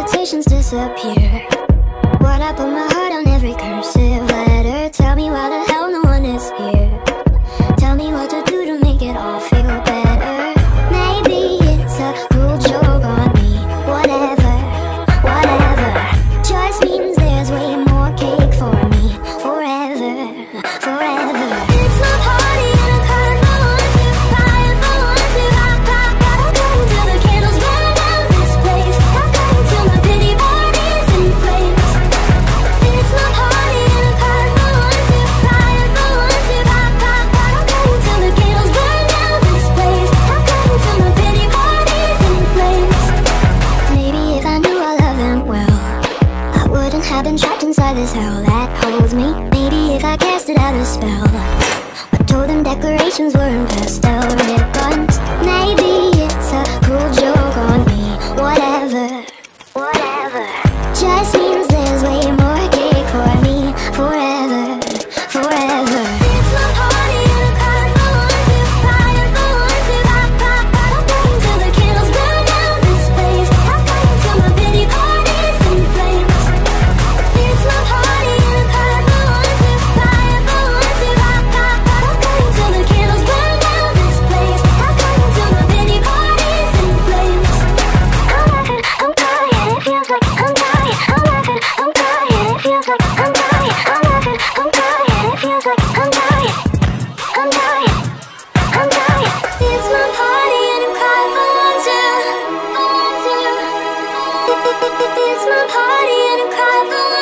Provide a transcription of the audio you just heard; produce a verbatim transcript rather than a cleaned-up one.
hesitations disappear when I put my heart on every cursive letter. Tell me why the hell no one is here. Tell me what to do to make it all feel better. Maybe it's a cruel joke on me. Whatever, whatever. Just means there's way more cake for me. Forever, forever. It's my party and I'm crying for one to cry and for one to hop, hop, hop. I'm crying till the candles burn down this place. I'm crying till my pity party's in flames. It's my party and I'm crying for one to cry and for one to hop, hop, hop. I'm crying till the candles burn down this place. I'm crying till my pity party's in flames. Maybe if I knew I love him well, I wouldn't have been trapped inside this hell that holds me. Maybe if I casted out a spell, but told them decorations were in pastel ribbons. Maybe it's a cruel joke on me. Whatever, whatever. Just means there's way more cake for me. Forever, forever. It's my party and I'm crying for one to cry and for one to hop, hop, hop. I'm crying till the candles burn down this place. I'm crying till my pity party's in flames. It's my party and I'm crying for one to cry and for one to hop, hop, hop. I'm crying till the candles burn down this place. I'm crying till my pity party's in flames. I'm laughing, I'm crying, it feels like I'm dying. I'm laughing, I'm crying, it feels like I'm dying. I'm laughing, I'm crying, it feels like I'm dying. I'm dying, I'm dying. It's my party and I'm crying for one to, one to. It's my party and I'm crying for one.